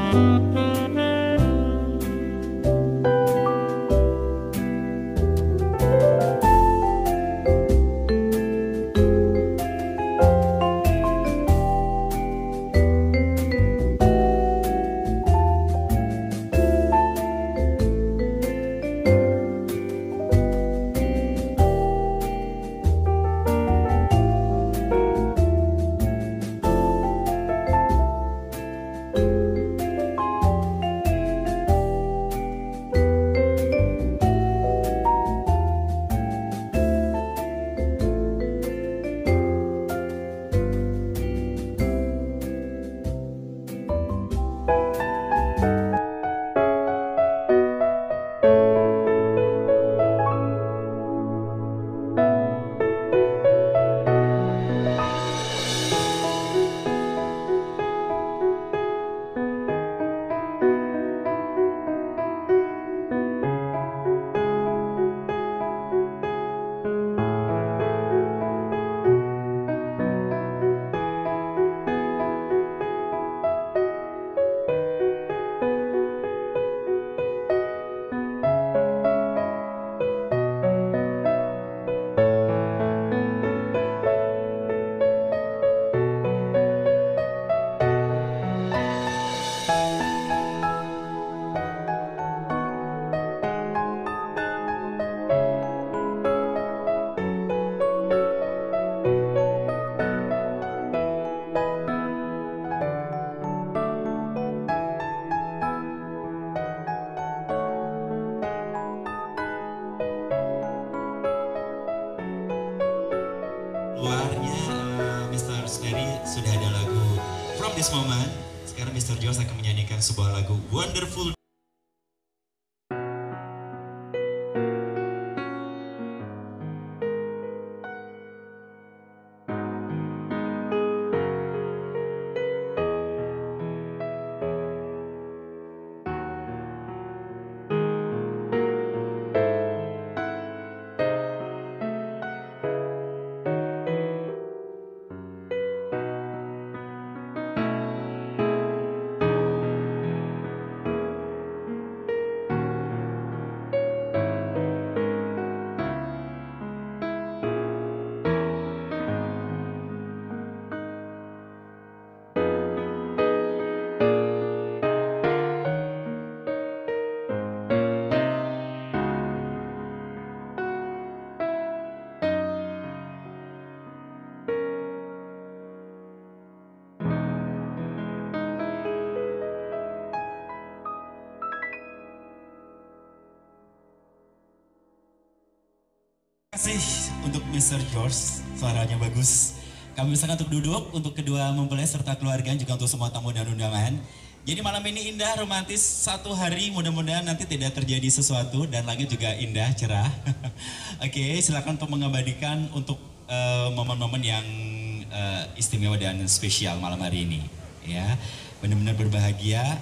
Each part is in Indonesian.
Luarnya Mr. Snery sudah ada lagu From This Moment. Sekarang Mr. George akan menyanyikan sebuah lagu Wonderful. Terima kasih untuk Mr. George, suaranya bagus. Kami misalkan untuk duduk, untuk kedua mempelai serta keluarga, juga untuk semua tamu dan undangan. Jadi malam ini indah, romantis, satu hari mudah-mudahan nanti tidak terjadi sesuatu dan langit juga indah, cerah. Oke, silakan untuk mengabadikan untuk momen-momen yang istimewa dan spesial malam hari ini. Ya, benar-benar berbahagia.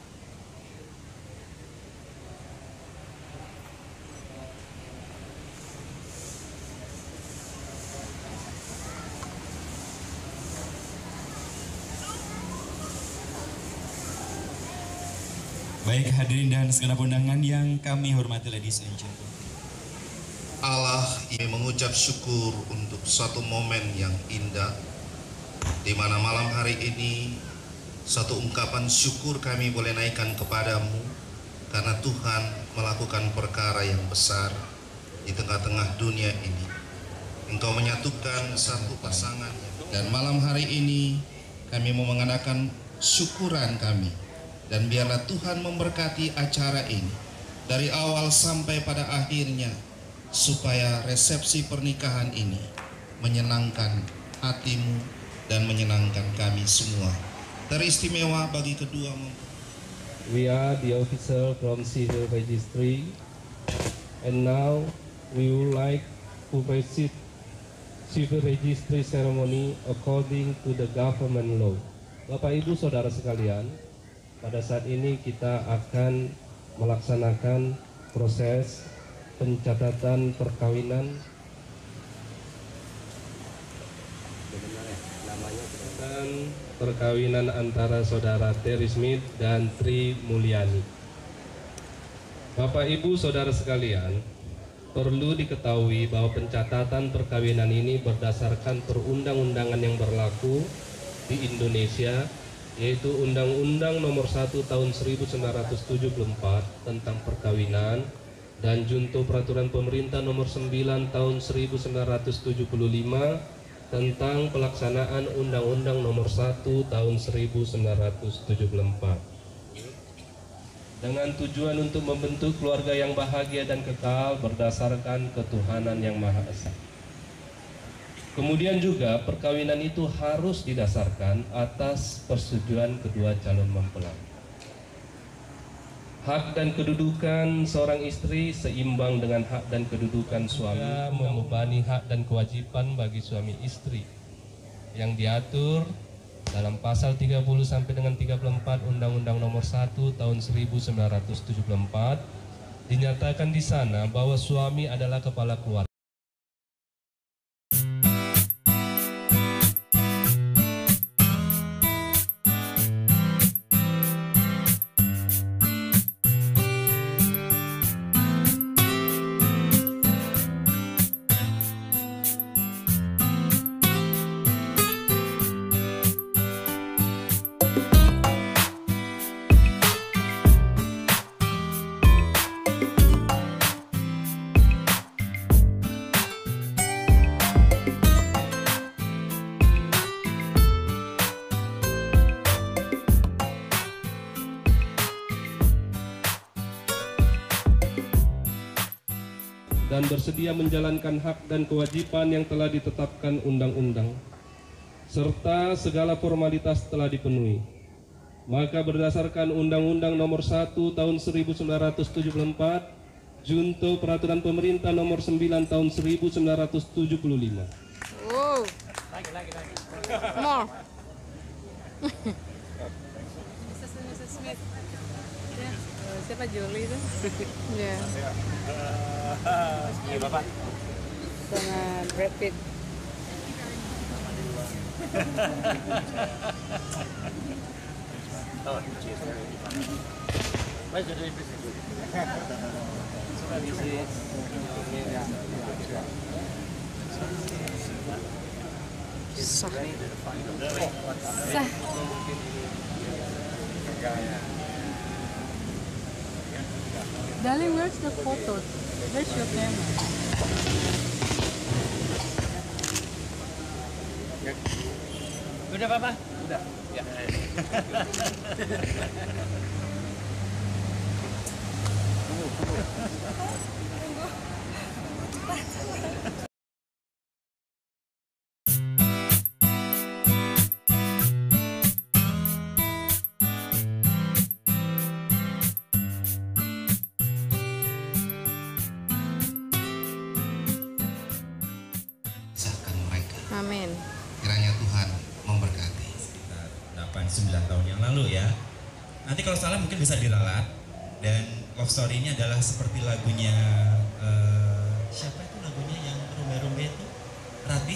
Baik hadirin dan segenap undangan yang kami hormati, ladies and gentlemen. Allah ingin mengucap syukur untuk satu momen yang indah, di mana malam hari ini satu ungkapan syukur kami boleh naikkan kepadamu, karena Tuhan melakukan perkara yang besar di tengah-tengah dunia ini. Engkau menyatukan satu pasangan, dan malam hari ini kami mau mengadakan syukuran kami. Dan biarlah Tuhan memberkati acara ini dari awal sampai pada akhirnya, supaya resepsi pernikahan ini menyenangkan hatimu dan menyenangkan kami semua. Teristimewa bagi kedua mempelai. We are the official from Civil Registry, and now we would like to proceed Civil Registry ceremony according to the government law. Bapak Ibu Saudara sekalian, pada saat ini kita akan melaksanakan proses pencatatan perkawinan. perkawinan antara saudara Terry Smith dan Tri Mulyani. Bapak Ibu Saudara sekalian, perlu diketahui bahwa pencatatan perkawinan ini berdasarkan perundang-undangan yang berlaku di Indonesia, yaitu Undang-Undang Nomor 1 Tahun 1974 tentang perkawinan dan Junto Peraturan Pemerintah Nomor 9 Tahun 1975 tentang pelaksanaan Undang-Undang Nomor 1 Tahun 1974. Dengan tujuan untuk membentuk keluarga yang bahagia dan kekal berdasarkan ketuhanan yang Maha Esa. Kemudian juga perkawinan itu harus didasarkan atas persetujuan kedua calon mempelai. Hak dan kedudukan seorang istri seimbang dengan hak dan kedudukan suami, membebani hak dan kewajiban bagi suami istri yang diatur dalam pasal 30 sampai dengan 34 Undang-Undang Nomor 1 Tahun 1974. Dinyatakan di sana bahwa suami adalah kepala keluarga. Dan bersedia menjalankan hak dan kewajiban yang telah ditetapkan undang-undang, serta segala formalitas telah dipenuhi. Maka berdasarkan Undang-Undang Nomor 1 Tahun 1974, Junto Peraturan Pemerintah Nomor 9 Tahun 1975. Wow. More. Mrs. Smith. Ya. Siapa Jolie itu? Ya. Bapak. Sama Brad Pitt. Sah. Sah. Darling, where's the photo? Where's your camera? Udah Papa? Udah. Ya. Sahkan mereka. Amin. Kiranya Tuhan memberkati. Sekitar 8-9 tahun yang lalu ya. Nanti kalau salah mungkin bisa diralat. Dan love story ini adalah seperti lagunya siapa itu lagunya yang rumbe-rumbe itu? Rabi?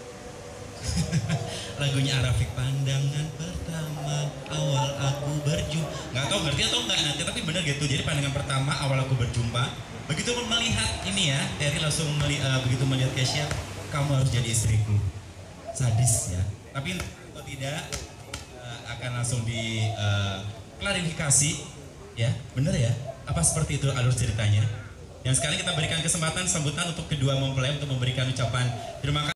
Lagunya Arafik, pandangan pertama awal aku berjumpa. Nggak tahu ngerti atau nggak nanti, tapi bener gitu. Jadi pandangan pertama awal aku berjumpa. Begitu melihat ini ya, Terry langsung begitu melihat Kesha, kamu harus jadi istriku. Sadis ya. Tapi kalau tidak akan langsung di klarifikasi ya, bener ya? Apa seperti itu alur ceritanya? Yang sekarang kita berikan kesempatan sambutan untuk kedua mempelai untuk memberikan ucapan terima kasih.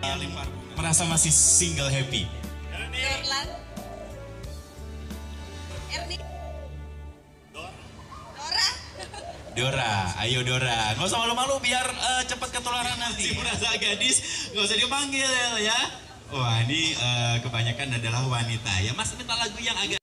merasa masih single happy. Dorlan. Erni. Dora. Dora, ayo Dora, nggak usah malu-malu biar cepat ketularan nanti. Merasa gadis, nggak usah dipanggil ya. Wah ini kebanyakan adalah wanita ya. Mas minta lagu yang agak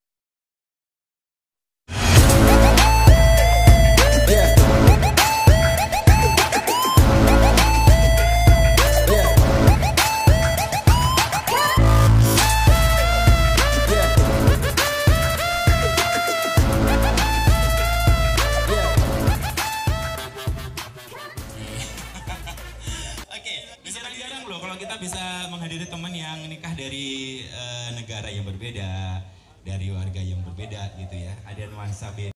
jarang loh kalau kita bisa menghadiri teman yang nikah dari negara yang berbeda, dari warga yang berbeda gitu ya. Ada nuansa beda.